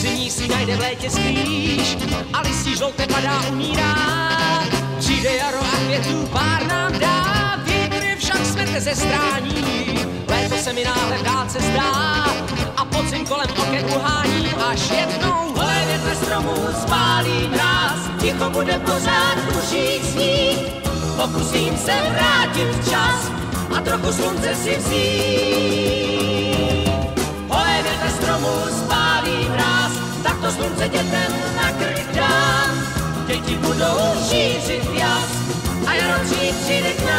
podzimní si najde v létě skrýš a listí žlouté padá, umírá. Přijde jaro a květů pár nám dá, vítr je však smete ze strání. Léto se mi náhle v dálce zdá a podzim kolem oken uhání, až jednou vole větve stromů spálí mráz. Ticho bude pořád duší snít, pokusím se vrátit včas a trochu slunce si vzít. Vole větve stromů spálí mráz, tak to slunce dětem na krk dám. Děti budou šířit jas a jaro dřív přijde k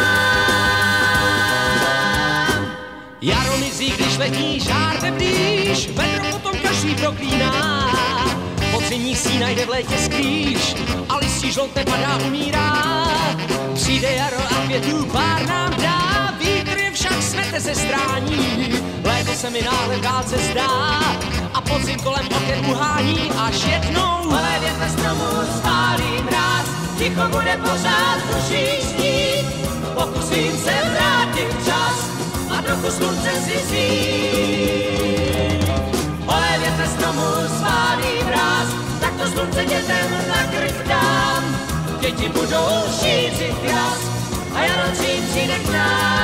nám. Jaro mizí, když letní žár jde blíž, vedro potom každý proklíná. Podzimní si najde v létě skrýš a listí žlouté padá, umírá. Přijde jaro a květů pár nám dá, vítr je však smete ze strání. Léto se mi náhle v dálce zdá a podzim kolem oken uhání, až jednou vole větve stromů spálí mráz. Ticho bude pořád duší snít, pokusím se vrátit čas a trochu slunce si vzít. Vole větve stromů spálí mráz, tak to slunce dětem na krk dám. Děti budou šířit jas a jaro dřív přijde k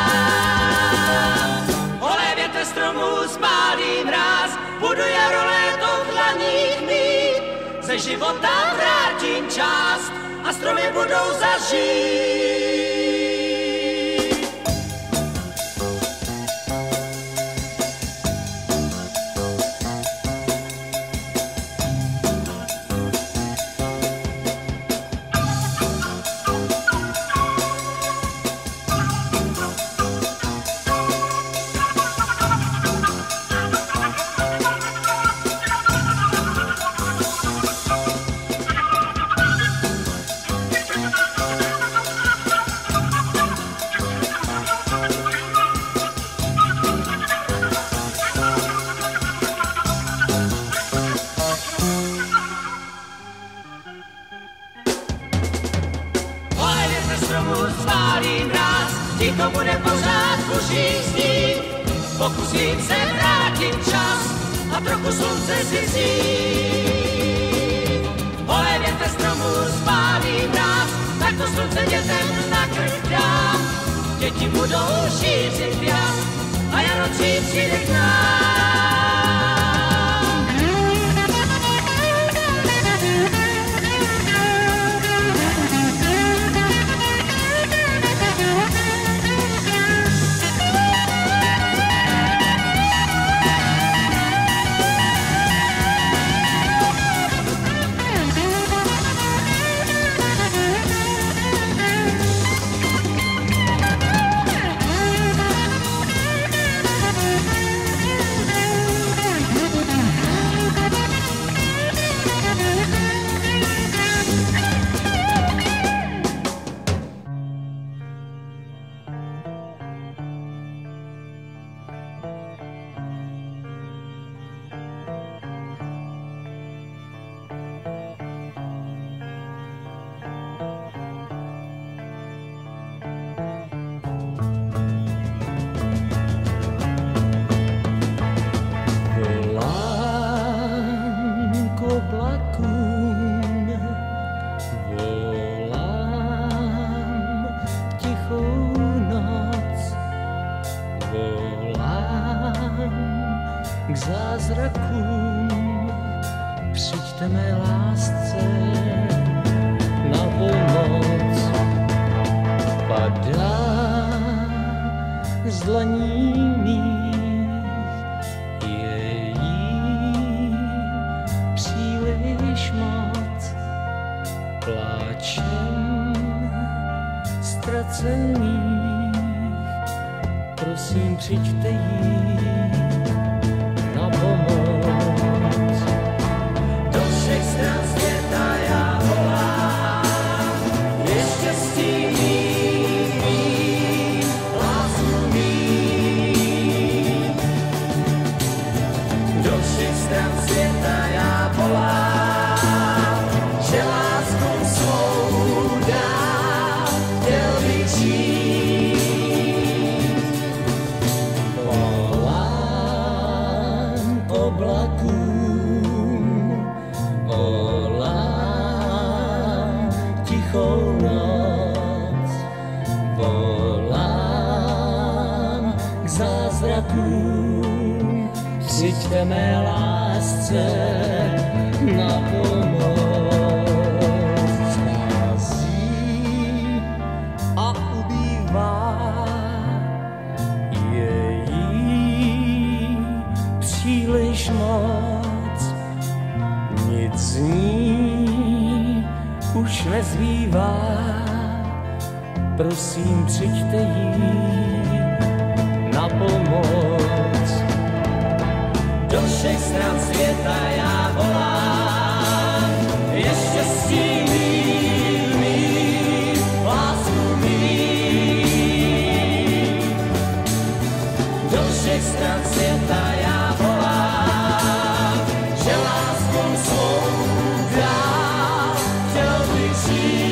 nám. Vole větve stromů spálí mráz, budu jaro léto v dlaních mít. Ze života vrátím část a stromy budou zažít. Ticho bude pořád duší snít, pokusím se vrátit čas a trochu slunce si vzít. Vole větve stromů spálí mráz, tak to slunce dětem na krk dám. Děti budou šířit jas a jaro dřív přijde k nám. K zázrakům přijďte mé lásce na pomoc. Padá z dlaní mých, je jí příliš moc. Pláčem ztracených, prosím přijďte jí na pomoc. Do všech stran světa já volám, je štěstí mít, lásku mít. Do všech stran světa já volám, že lásku svou dám, chtěl bych žít. Volám oblakům, přijďte mé lásce na pomoc. Schází a ubývá, je jí příliš moc, nic z ní už nezbývá. Prosím, přijďte jí na pomoc. Do všech stran světa já volám, je štěstí mý, lásku mý. Do všech stran světa já volám, že láskou svou dál chtěl bych žít.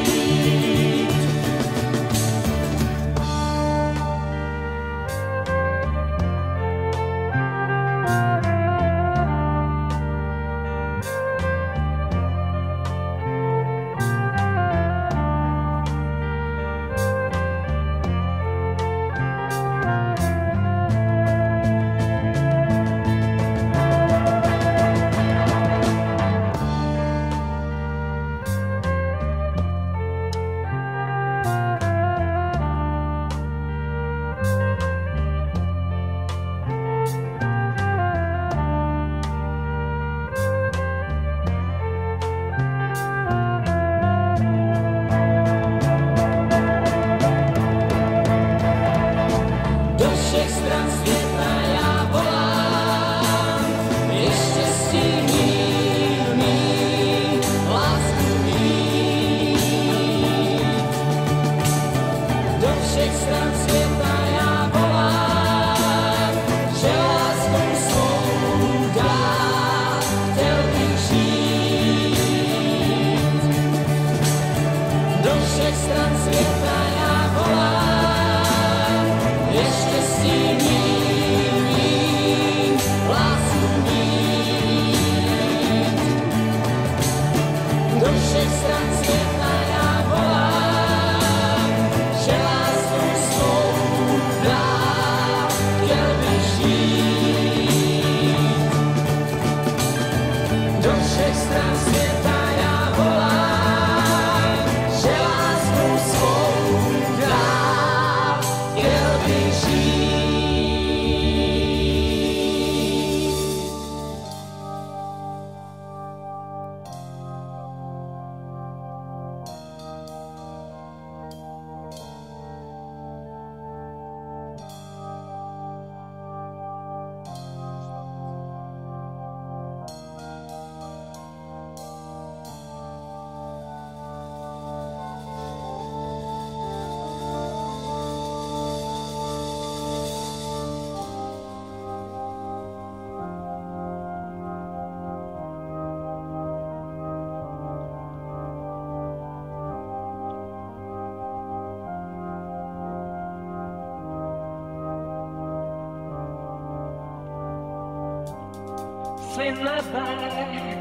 Jsi nebe,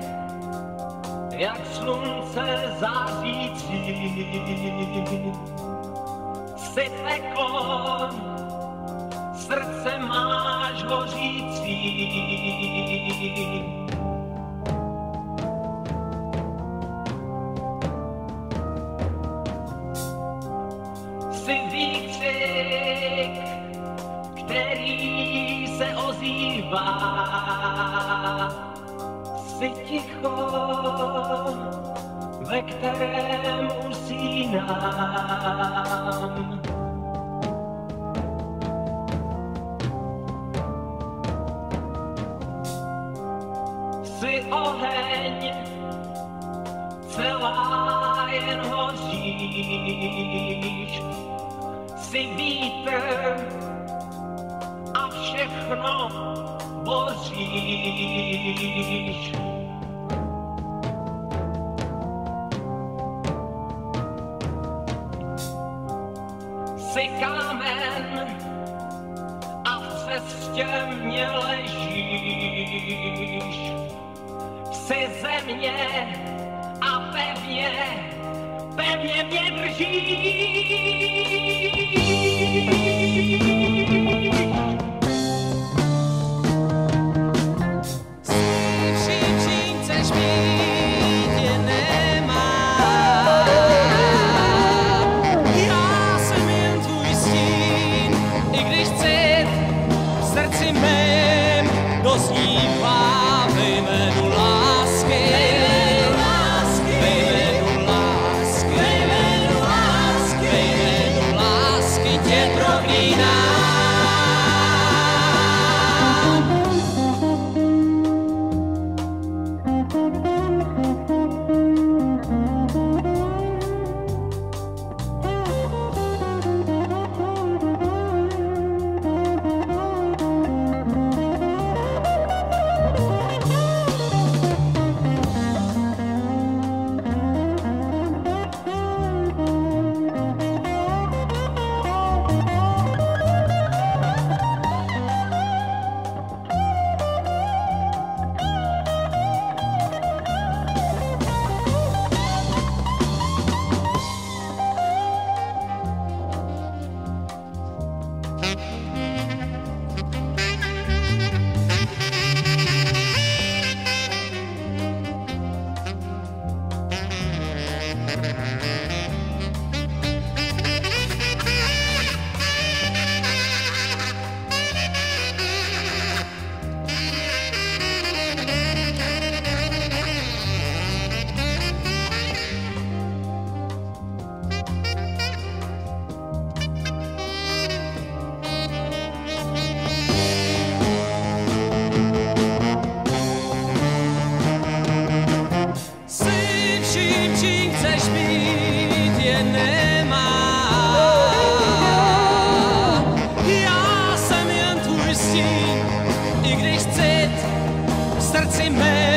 jak slunce zářící, jsi peklo, srdce máš hořící. Jsi výkřik, který se ozývá, jsi ticho, ve kterém usínám. Jsi oheň, celá jen hoříš, jsi vítr a všechno boříš. Jsi kámen a v cestě mě ležíš. Jsi země a pevně mě držíš. srdci mé